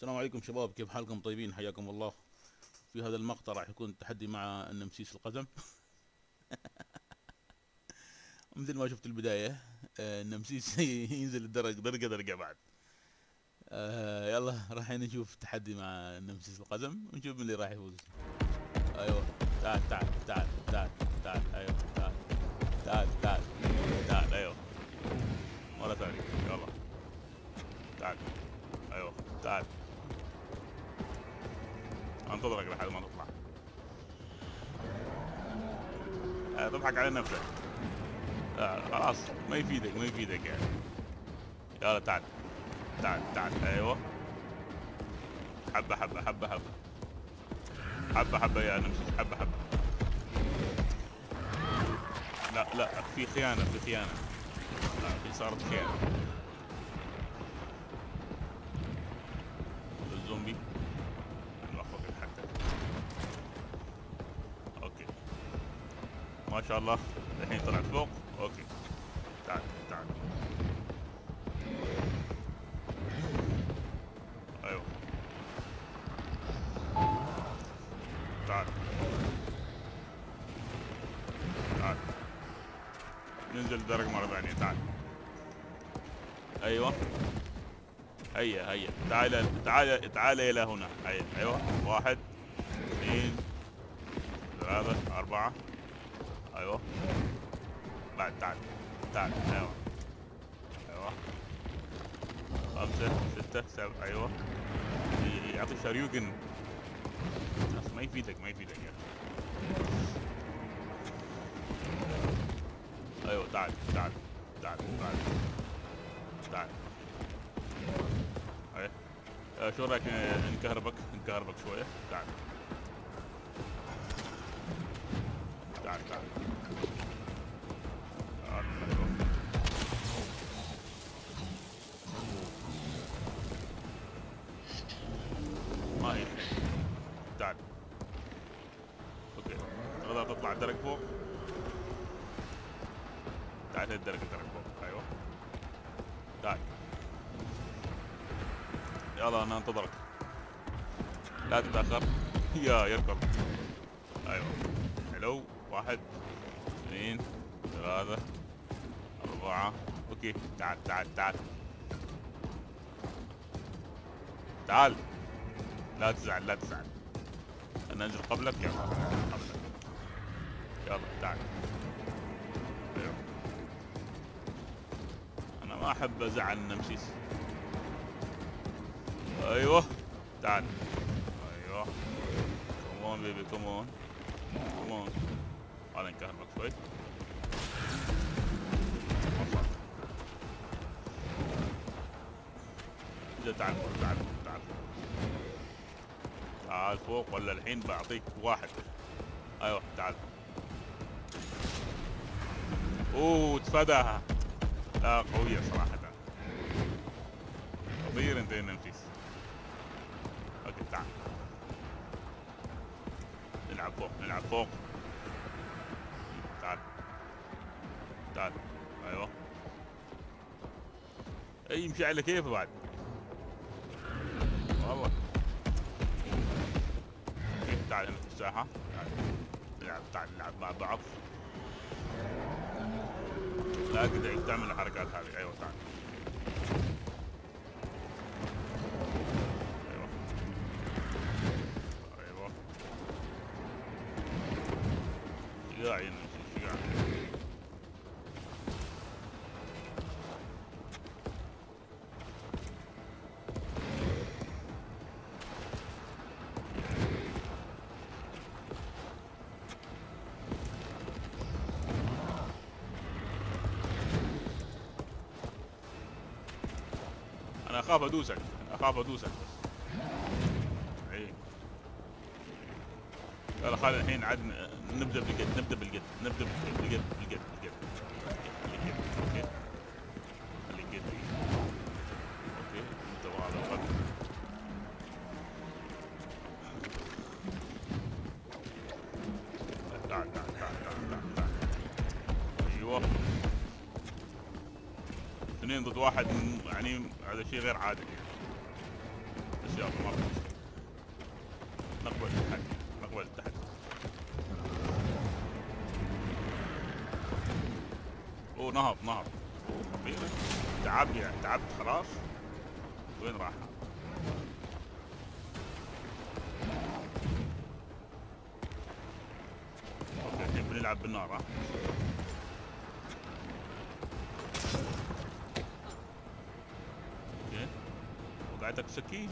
السلام عليكم شباب، كيف حالكم؟ طيبين؟ حياكم الله. في هذا المقطع راح يكون التحدي مع النمسيس القزم. مثل ما شفت البداية. النمسيس ينزل الدرجة درجة درجة بعد. يلا راح نشوف تحدي مع النمسيس القزم ونشوف من اللي راح يفوز. ايوه، تعال تعال تعال تعال تعال، ايوه تعال تعال تعال تعال، ايوه مرة ثانية، يلا تعال، ايوه تعال، انتظرك لحد ما تطلع. تضحك على نفسك. خلاص ما يفيدك ما يفيدك يعني. يلا تعال تعال تعال، ايوه حبة حبة حبة حبة حبة حبة يا نمسيس، حبة حبة. لا لا، في خيانة في خيانة. لا، في صارت خيانة. الزومبي نوقف حتى. اوكي ما شاء الله، الحين طلعت فوق. اوكي تعال تعال، ايوه تعال تعال، ننزل الدرج مرة ثانية. تعال، ايوه هيا هيا، تعال تعال تعال الى هنا. هيا ايوه، واحد اثنين ثلاثة أربعة، ايوه بعد تعال تعال، ايوه ايوه خمسة ستة سبعة، ايوه يعطي شاريوجن. بس ما يفيدك ما يفيدك يعني. ايوه تعال تعال تعال تعال تعال، ايه شو رايك نكهربك شوية؟ تعال تعال تعال تعال، ايوه ما هي. تعال اوكي، تقدر تطلع الدرج فوق. تعال الدرج فوق، ايوه تعال، يلا انا انتظرك لا تتأخر. يا يركض، ايوه حلو، واحد اثنين ثلاثة أربعة، اوكي تعال تعال تعال تعال، لا تزعل لا تزعل، انا انزل قبلك. يلا قبلك، يلا تعال، ايوه انا ما احب ازعل النمسيس. ايوه تعال، ايوه كمون بيبي كمون كمون، هذا نكهربك شوي. وصل، تعال فوق تعال فوق تعال فوق تعال فوق، ولا الحين بعطيك واحد. ايوه تعال، اوه تفاداها. لا قوية صراحة، خطير انت يا نمسيس. اوكي تعال نلعب فوق نلعب فوق، تعال تعال، ايوه اي يمشي على كيفه بعد والله. تعال هنا في الساحة، تعال نلعب، تعال نلعب مع بعض. لا قدر تعمل الحركات هذه، ايوه تعال، ايوه ايوه شجاع يا نمسيس شجاع. انا اخاف ادوسك، اخاف ادوسك بس. اي يلا خلينا الحين عاد نبدا بالجد، نبدا بالجد، نبدا بالجد بالجد بالجد بالجد بالجد. خلي الجد. اوكي انت وهذا القدم. تعال تعال تعال تعال تعال تعال، ايوه اثنين ضد واحد، يعني هذا شيء غير عادل يعني. بس يلا ما في مشكلة. نقبل التحدي، نقبل التحدي. اوه نهض نهض. اخيرا تعبت يعني، تعبت خلاص. وين راح؟ اوكي الحين بنلعب بالنار ها. اوكي وقعتك سكين.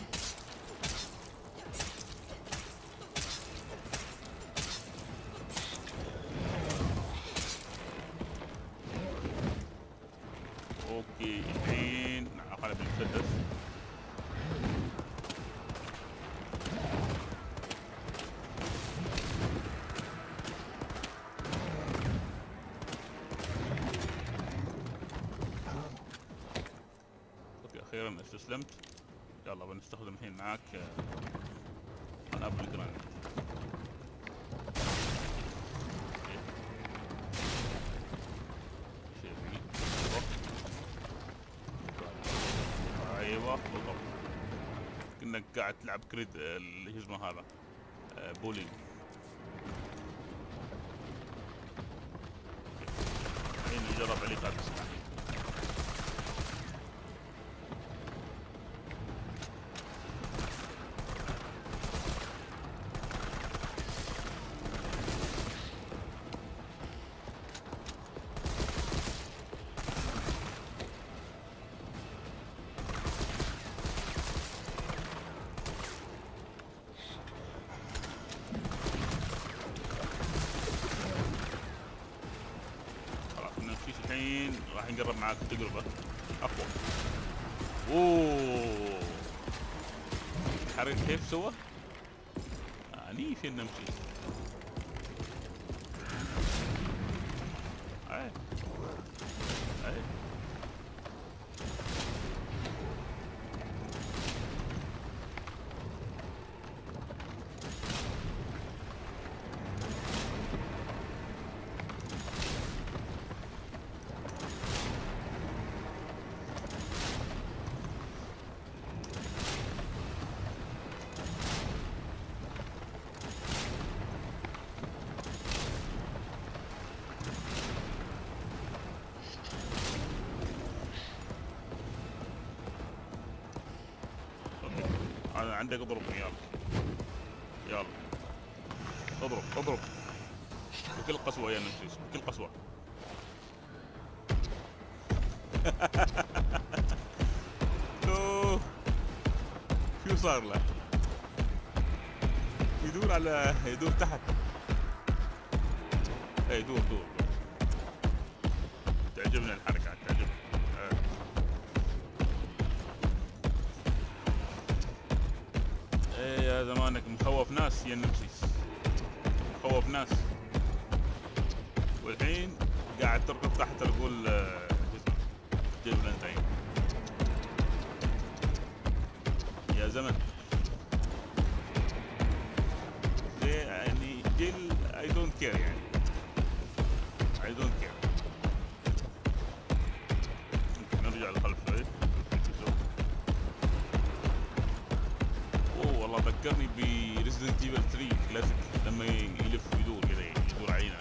اوكي الحين اقلب المسدس. اوكي اخيرا استسلمت. يلا بنستخدم الحين معاك قنابل جرانيت. ايوه بالضبط كأنك قاعد تلعب كريد اللي اسمه هذا بولينج. الحين نجرب عليك هذا السلاح. الحين راح نقرب معاك تجربة أقوى. أوه الحرق كيف سوى؟ عنيف نمشي. أي أي عندك اضربني يلا يلا اضرب اضرب بكل قسوة يا نمسيس بكل قسوة. شو صار له؟ يدور تحت. اي دور تعجبني الحركات تعجبني. يا زمانك مخوف ناس يا النمسيس، مخوف ناس. والحين قاعد تركض تحت تقول جيب لنتين يا زمن. يعني جيل اي دونت كير يعني اي دونت كير. نرجع للخلف شوي. اوه والله ذكرني بريزدنت ايفل 3 كلاسيك لما يلف يدور كذا يدور علينا.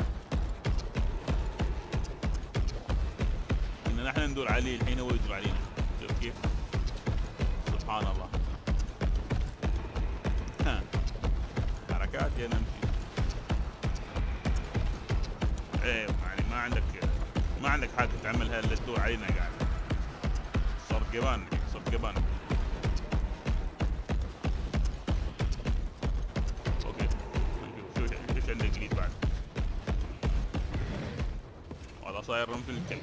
ان نحن ندور عليه الحين هو يدور علينا. شوف كيف سبحان الله. حركات يا نمشي. ايه يعني ما عندك حاجه تعملها الا تدور علينا قاعد. صار جبان صار جبان. اوكي شوف عندك جديد بعد. هذا صاير رمز الكلب.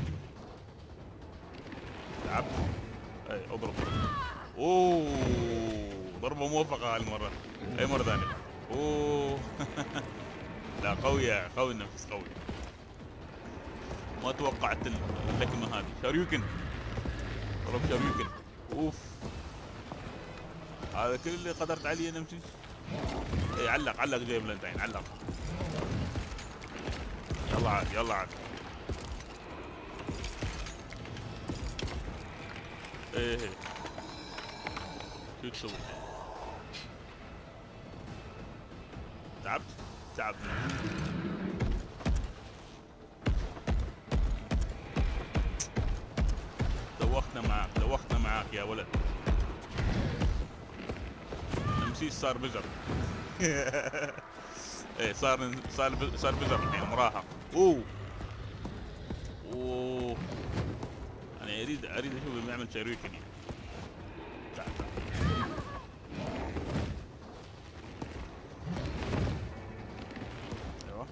تعب. اي اضرب. اوه ضربه موفقه هالمره. اي مره ثانيه. اوه لا قوية قوي النفس قوي. ما توقعت اللكمة هذه. شاريوكن ضرب شاريوكن. اوف هذا كل اللي قدرت عليه نمشي. اي علق جايب لنتين علق. يلا عاد يلا عاد. ايه شو تسوي؟ تعبت؟ تعب. دوختنا معاك يا ولد. نمسيس صار بزر. ايه صار بزر الحين مراهق. اوه انا اريد اشوف بيعمل شريكني. تعال. ايوه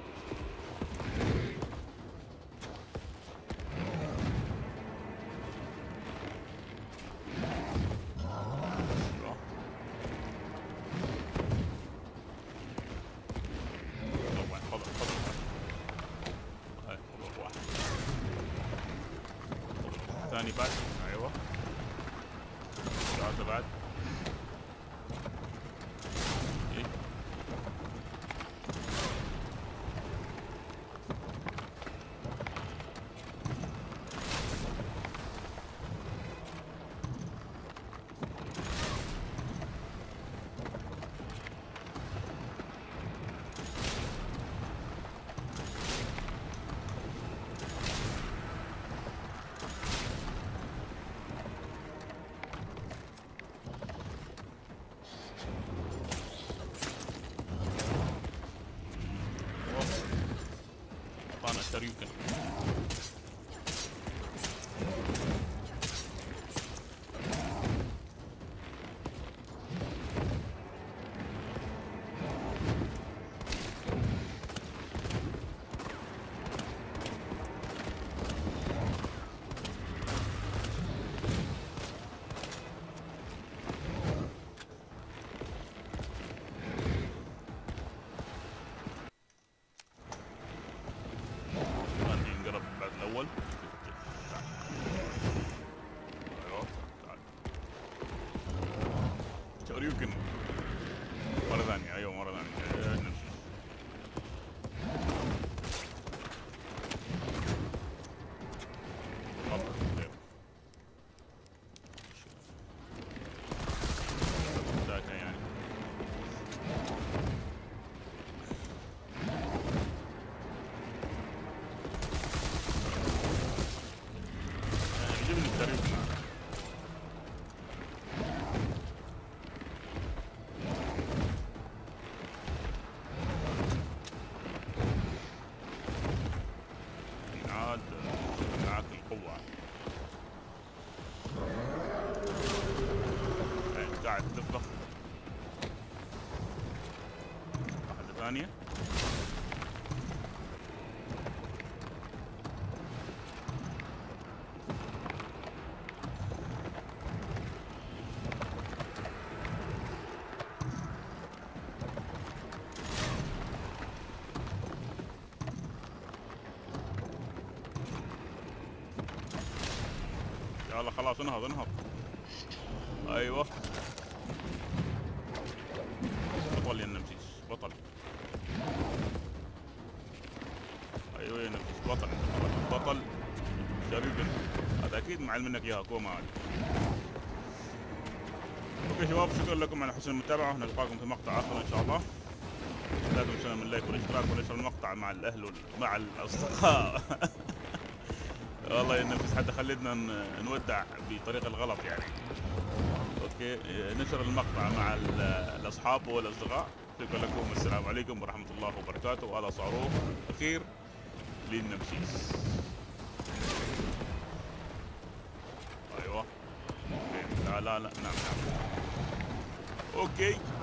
ثاني بعد. ايوه هذا بعد. إيه؟ اعطانا شريكا. الاول. ايوه تعال. شريكن مرة ثانية. ايوه مرة ثانية. نمشي. يعني يجيبني الشريك. عاد معاك القوة. قاعد تطبخ. واحدة ثانية. يلا خلاص انهض. ايوه بطل يا النمسيس بطل. ايوه يا نمسيس بطل. بطل شريك. هذا اكيد معلم منك اياها كوما هذه. اوكي شباب شكرا لكم على حسن المتابعه. نلقاكم في مقطع اخر ان شاء الله. لا تنسوا من اللايك والاشتراك ونشر المقطع مع الاهل ومع الاصدقاء. والله يا نمسيس حتى خليتنا نودع بطريقه الغلط يعني. اوكي نشر المقطع مع الاصحاب والاصدقاء. شكرا لكم والسلام عليكم ورحمه الله وبركاته. وهذا صاروخ اخير للنمسيس. ايوه اوكي. لا نعم اوكي.